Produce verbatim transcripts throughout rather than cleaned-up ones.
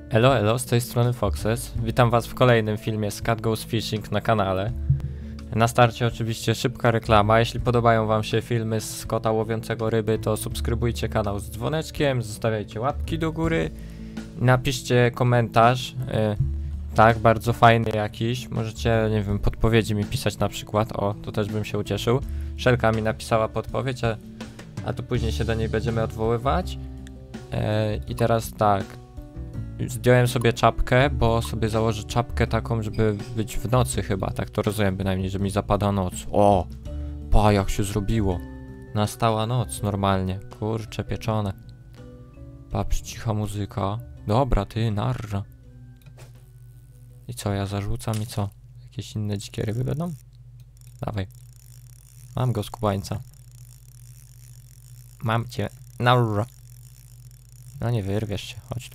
Elo, elo, z tej strony Foxes. Witam was w kolejnym filmie z Cat Goes Fishing na kanale. Na starcie oczywiście szybka reklama. Jeśli podobają wam się filmy z kota łowiącego ryby, to subskrybujcie kanał z dzwoneczkiem, zostawiajcie łapki do góry, napiszcie komentarz, yy, tak, bardzo fajny jakiś. Możecie, nie wiem, podpowiedzi mi pisać na przykład, o, to też bym się ucieszył. Szelka mi napisała podpowiedź, a, a to później się do niej będziemy odwoływać. Yy, I teraz tak. Zdjąłem sobie czapkę, bo sobie założę czapkę taką, żeby być w nocy chyba, tak to rozumiem bynajmniej, że mi zapada noc. O! Pa, jak się zrobiło. Nastała noc normalnie. Kurcze, pieczone. Patrz, cicha muzyka. Dobra, ty, narra. I co, ja zarzucam i co? Jakieś inne dzikie ryby będą? Dawaj. Mam go, skubańca. Mam cię. Narra. No nie wyrwiesz się, chodź tu.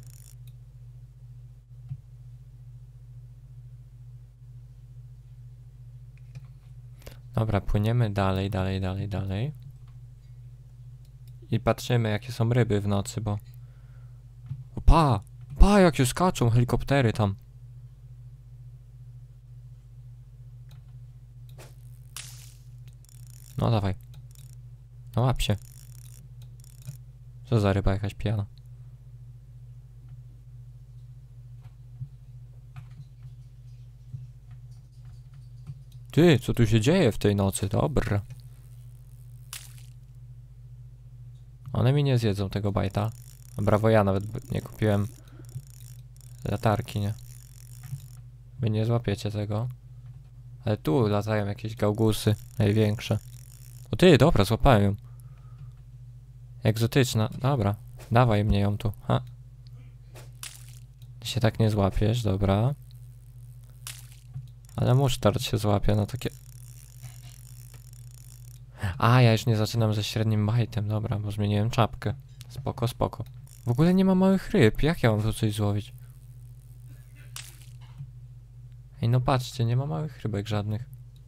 Dobra, płyniemy dalej, dalej, dalej, dalej. I patrzymy, jakie są ryby w nocy, bo... O, pa! Pa, jak się skaczą helikoptery tam. No dawaj. No łap się. Co za ryba jakaś pijana. Ty, co tu się dzieje w tej nocy? Dobra. One mi nie zjedzą tego bajta. Brawo, ja nawet nie kupiłem latarki, nie? Wy nie złapiecie tego. Ale tu latają jakieś gałgusy największe. O ty, dobra, złapałem ją. Egzotyczna, dobra. Dawaj mnie ją tu, ha. Ty się tak nie złapiesz, dobra. Ale musztard się złapie na takie... A, ja już nie zaczynam ze średnim bajtem, dobra, bo zmieniłem czapkę. Spoko, spoko. W ogóle nie ma małych ryb, jak ja mam tu coś złowić? Ej, no patrzcie, nie ma małych rybek żadnych.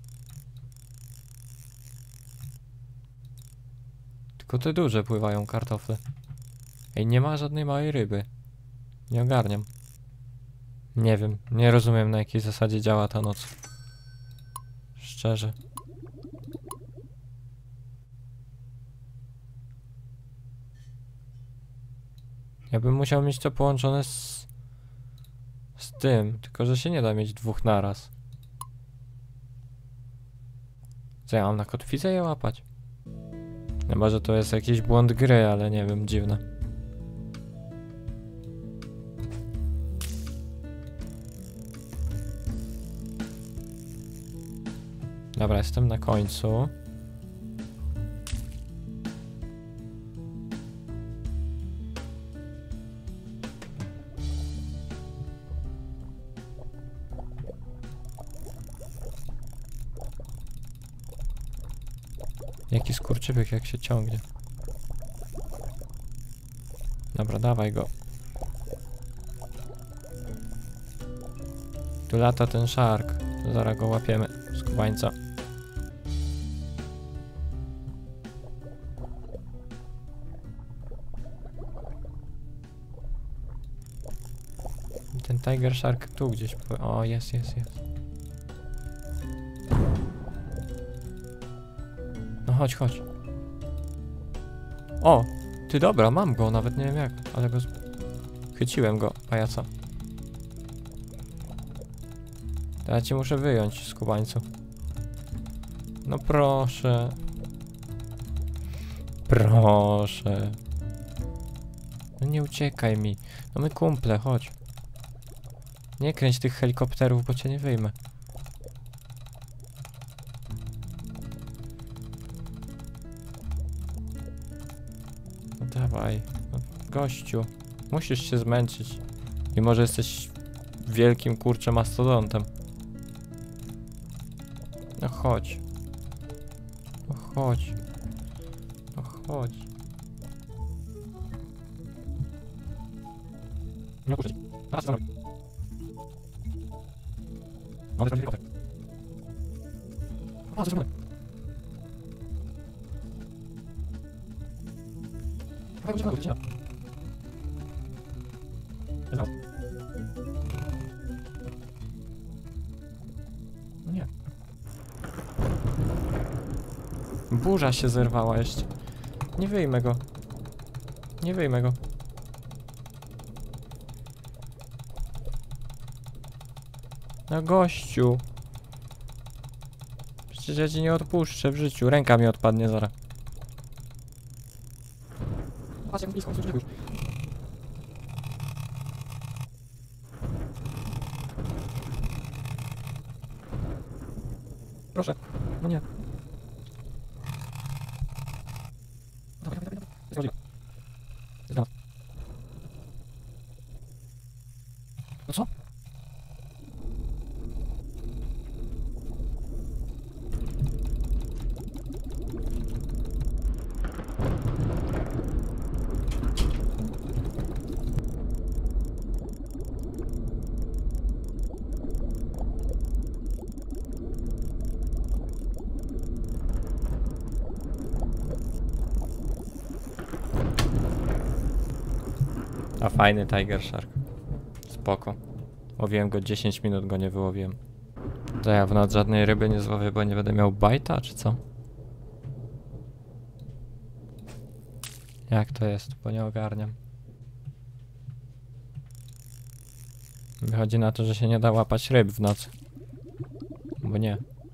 Tylko te duże pływają kartofle. Ej, nie ma żadnej małej ryby. Nie ogarniam. Nie wiem, nie rozumiem, na jakiej zasadzie działa ta noc. Szczerze. Ja bym musiał mieć to połączone z... z tym, tylko że się nie da mieć dwóch naraz. Co ja mam na kotwicę je łapać? No może to jest jakiś błąd gry, ale nie wiem, dziwne. Dobra, jestem na końcu. Jaki skurczybyk, jak się ciągnie. Dobra, dawaj go. Tu lata ten szark. Zaraz go łapiemy. Skubańca. Ten Tiger Shark tu gdzieś... O, jest, jest, jest. No chodź, chodź. O! Ty, dobra, mam go, nawet nie wiem jak, ale go... Chyciłem go, pajaca. To ja ci muszę wyjąć, skubańcu. No proszę. Proszę. No nie uciekaj mi. No my kumple, chodź. Nie kręć tych helikopterów, bo cię nie wyjmę. No dawaj. No, gościu. Musisz się zmęczyć. I może jesteś wielkim, kurczę, mastodontem. No chodź. No chodź. No chodź. No kurczę. Teraz co robi? No, ale to helikopter. O, co zrobione? Dawaj, uciekaj, uciekaj. No nie. Burza się zerwała jeszcze. Nie wyjmę go. Nie wyjmę go. No gościu. Przecież ja ci nie odpuszczę w życiu. Ręka mi odpadnie zaraz. Patrz jak blisko już. Proszę. No nie. Dawaj, dawaj, dawaj. Jest możliwe. Jest dla nas. No co? A fajny Tiger Shark. Spoko. Łowiłem go dziesięć minut, go nie wyłowiłem. To ja w noc żadnej ryby nie złowię, bo nie będę miał bajta, czy co? Jak to jest? Bo nie ogarniam. Wychodzi na to, że się nie da łapać ryb w nocy. Bo nie.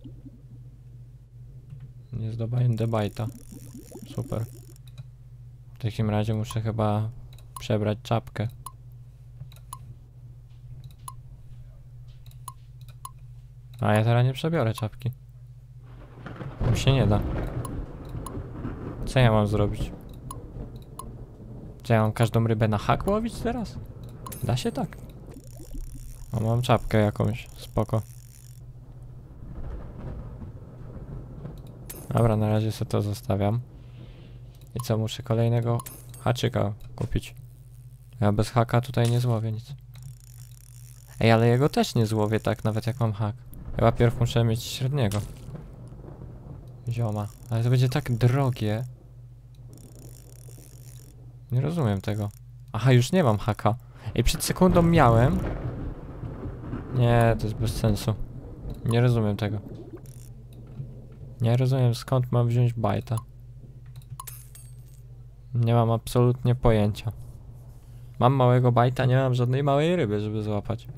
Nie zdobędę bajta. Super. W takim razie muszę chyba przebrać czapkę. A ja teraz nie przebiorę czapki. Mi się nie da. Co ja mam zrobić? Czy ja mam każdą rybę na hak łowić teraz? Da się tak. O, mam czapkę jakąś. Spoko. Dobra, na razie sobie to zostawiam. I co, muszę kolejnego haczyka kupić. Ja bez haka tutaj nie złowię nic. Ej, ale jego też nie złowię tak, nawet jak mam hak. Chyba pierw muszę mieć średniego zioma. Ale to będzie tak drogie. Nie rozumiem tego. Aha, już nie mam haka. Ej, przed sekundą miałem. Nie, to jest bez sensu. Nie rozumiem tego. Nie rozumiem, skąd mam wziąć bajta. Nie mam absolutnie pojęcia. Mam małego bajta, nie mam żadnej małej ryby, żeby złapać.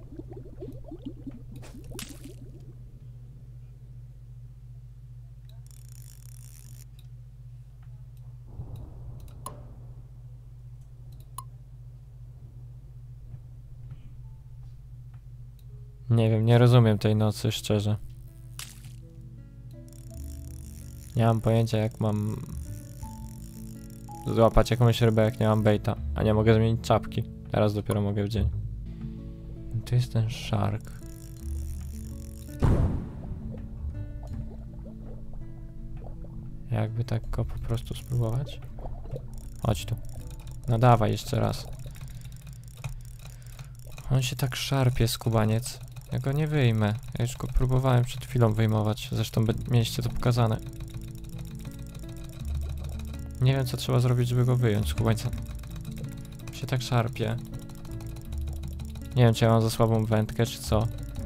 Nie wiem, nie rozumiem tej nocy, szczerze. Nie mam pojęcia, jak mam złapać jakąś rybę, jak nie mam baita. A nie mogę zmienić czapki. Teraz dopiero mogę w dzień. Tu jest ten shark. Jakby tak go po prostu spróbować. Chodź tu. No dawaj jeszcze raz. On się tak szarpie, skubaniec. Ja go nie wyjmę. Ja już go próbowałem przed chwilą wyjmować. Zresztą mieliście to pokazane. Nie wiem, co trzeba zrobić, żeby go wyjąć, skubańca. Się tak szarpie. Nie wiem, czy ja mam za słabą wędkę, czy co.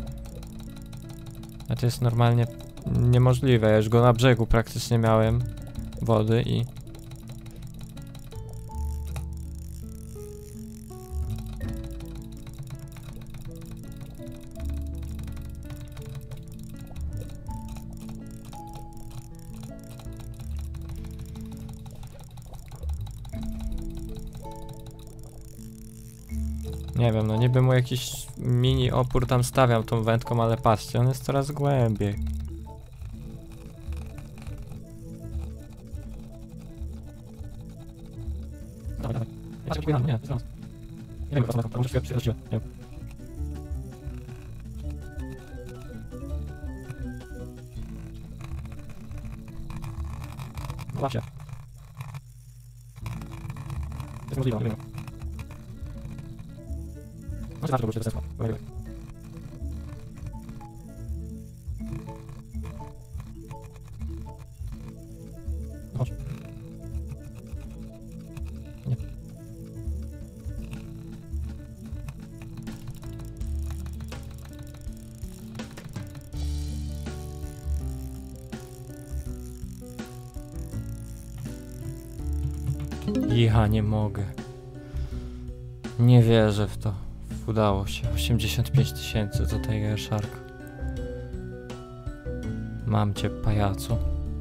A to jest normalnie niemożliwe. Ja już go na brzegu praktycznie miałem. Wody i... Nie wiem, no niby mu jakiś mini opór tam stawiam tą wędką, ale patrzcie, on jest coraz głębiej. Dawaj, dawaj. Ja cię nie, zaraz. Nie wiem, co na to, może chwilę przyjaźniłem, nie wiem. Właśnie. Jest możliwe, nie wiem. No zawsze to będzie bez sensu. Chodź. Nie. Ja nie mogę. Nie wierzę w to. Udało się. osiemdziesiąt pięć tysięcy za Tiger Shark. Mam cię, pajacu.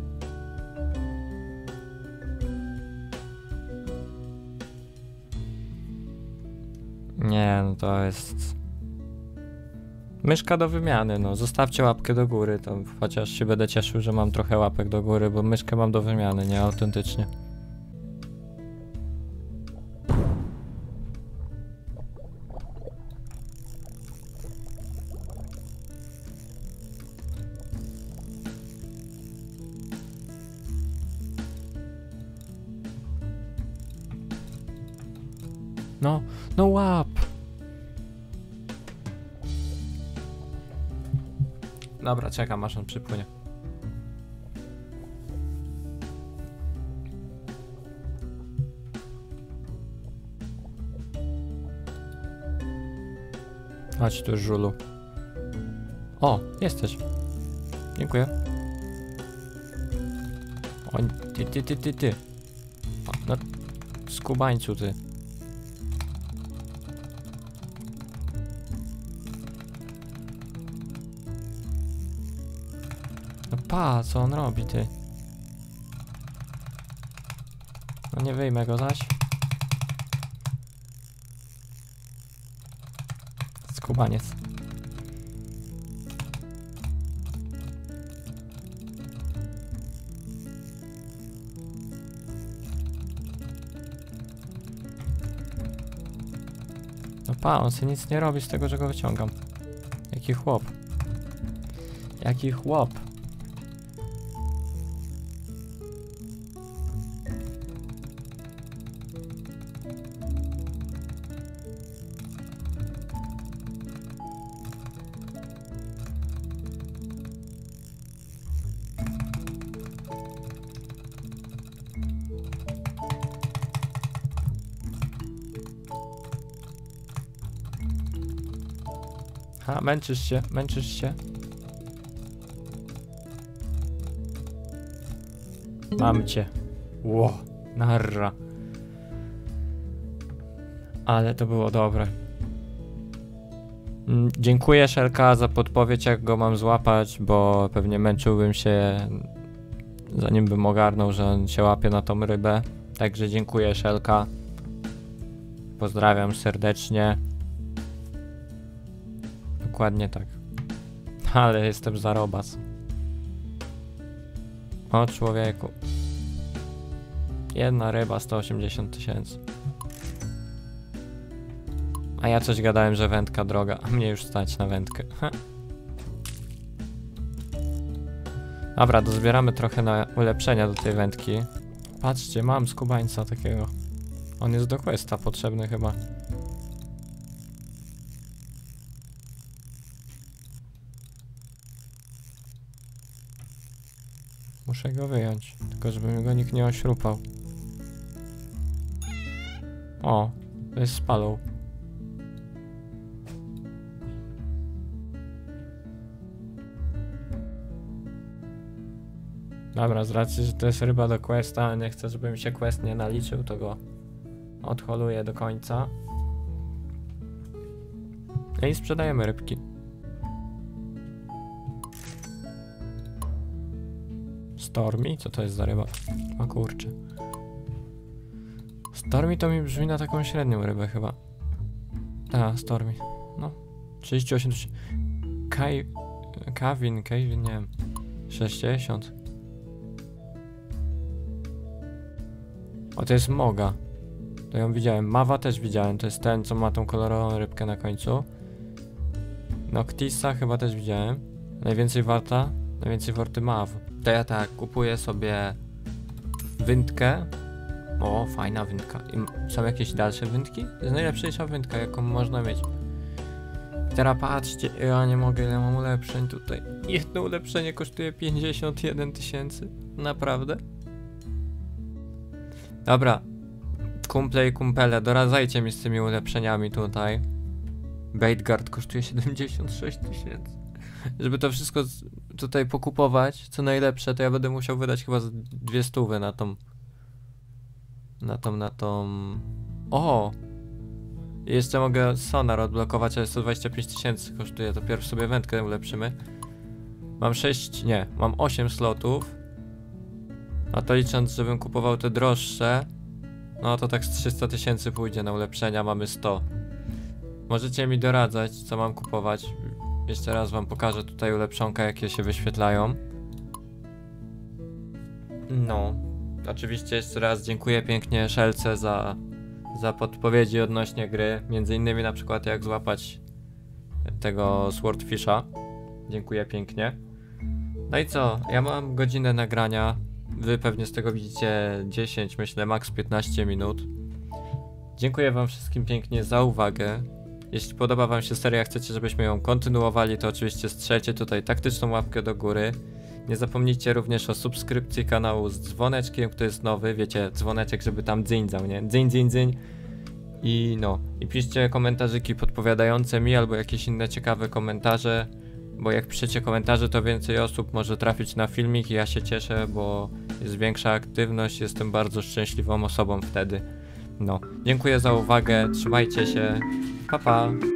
Nie, no to jest... Myszka do wymiany, no. Zostawcie łapkę do góry, to chociaż się będę cieszył, że mam trochę łapek do góry, bo myszkę mam do wymiany, nie autentycznie. No, no łap! Dobra, czekam aż on przypłynie. Chodź tu, żulu. O, jesteś. Dziękuję. O, ty, ty, ty, ty, ty. O, no, skubańcu, ty. No pa, co on robi, ty? No nie wyjmę go zaś. Skubaniec. No pa, on sobie nic nie robi z tego, że go wyciągam. Jaki chłop. Jaki chłop. Ha, męczysz się, męczysz się. Mam cię. Ło, narra. Ale to było dobre. Mm, dziękuję, Szelka, za podpowiedź, jak go mam złapać, bo pewnie męczyłbym się, zanim bym ogarnął, że on się łapie na tą rybę. Także dziękuję, Szelka. Pozdrawiam serdecznie. Dokładnie tak. Ale jestem zarobas. O człowieku. Jedna ryba, sto osiemdziesiąt tysięcy. A ja coś gadałem, że wędka droga. A mnie już stać na wędkę. Ha. Dobra, dozbieramy trochę na ulepszenia do tej wędki. Patrzcie, mam skubańca takiego. On jest do questa potrzebny chyba. Muszę go wyjąć, tylko żeby mi go nikt nie ośrupał. O, to jest spalą. Dobra, z racji, że to jest ryba do questa, a nie chcę, żeby mi się quest nie naliczył, to go odholuję do końca. I sprzedajemy rybki. Stormy? Co to jest za ryba? O kurczę. Stormy to mi brzmi na taką średnią rybę chyba. Ta, Stormy. No. trzydzieści osiem tysięcy. Kaj... Kawin, Kevin, nie wiem. sześćdziesiąt. O, to jest Moga. To ją widziałem. Mawa też widziałem. To jest ten, co ma tą kolorową rybkę na końcu. Noctisa chyba też widziałem. Najwięcej warta? Najwięcej warty Maw. To ja tak, kupuję sobie wędkę. O, fajna wędka. I są jakieś dalsze wędki? To jest najlepsza wędka, jaką można mieć. I teraz patrzcie, ja nie mogę, ile mam ulepszeń tutaj. Jedno ulepszenie kosztuje pięćdziesiąt jeden tysięcy. Naprawdę? Dobra. Kumple i kumpele, doradzajcie mi z tymi ulepszeniami tutaj. Baitguard kosztuje siedemdziesiąt sześć tysięcy. Żeby to wszystko tutaj pokupować, co najlepsze, to ja będę musiał wydać chyba z dwie stówy na tą Na tą, na tą... O! Jeszcze mogę sonar odblokować, ale sto dwadzieścia pięć tysięcy kosztuje, to pierw sobie wędkę ulepszymy. Mam sześć, nie, mam osiem slotów. A to licząc, żebym kupował te droższe, no to tak z trzysta tysięcy pójdzie na ulepszenia, mamy sto. Możecie mi doradzać, co mam kupować. Jeszcze raz wam pokażę tutaj ulepszonka, jakie się wyświetlają. No, oczywiście jeszcze raz dziękuję pięknie Szelce za, za podpowiedzi odnośnie gry. Między innymi na przykład jak złapać tego Swordfisha. Dziękuję pięknie. No i co? Ja mam godzinę nagrania. Wy pewnie z tego widzicie dziesięć, myślę, max piętnaście minut. Dziękuję wam wszystkim pięknie za uwagę. Jeśli podoba wam się seria, chcecie, żebyśmy ją kontynuowali, to oczywiście strzelcie tutaj taktyczną łapkę do góry. Nie zapomnijcie również o subskrypcji kanału z dzwoneczkiem, kto jest nowy, wiecie, dzwoneczek, żeby tam dzyńdzał, nie? Dzyń, dzyń, dzyń. I no, i piszcie komentarzyki podpowiadające mi albo jakieś inne ciekawe komentarze, bo jak piszecie komentarze, to więcej osób może trafić na filmik i ja się cieszę, bo jest większa aktywność, jestem bardzo szczęśliwą osobą wtedy. No, dziękuję za uwagę, trzymajcie się, pa pa!